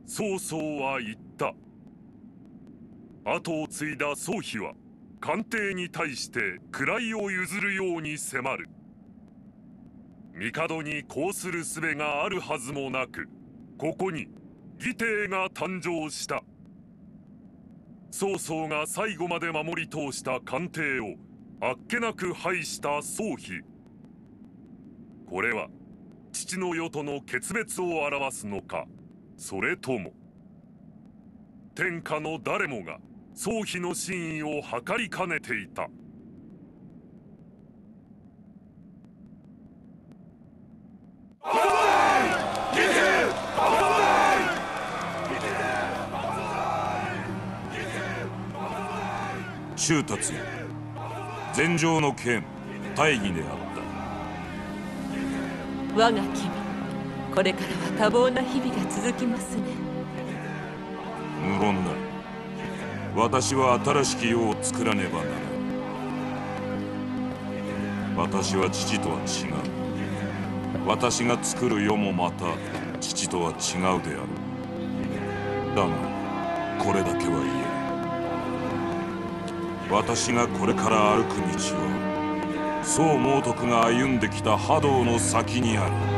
曹操は言った。後を継いだ曹丕は官邸に対して位を譲るように迫る。帝にこうする術があるはずもなく、ここに義帝が誕生した。曹操が最後まで守り通した官邸をあっけなく廃した曹丕。これは父の世との決別を表すのか、それとも天下の誰もが曹丕の真意を測りかねていた。 周達也、禅上の剣大義であった。 我が君、これからは多忙な日々が続きますね。 無言だ。私は新しき世を作らねばならん。私は父とは違う。私が作る世もまた父とは違うである。だがこれだけは言える。私がこれから歩く道は、宋猛徳が歩んできた覇道の先にある。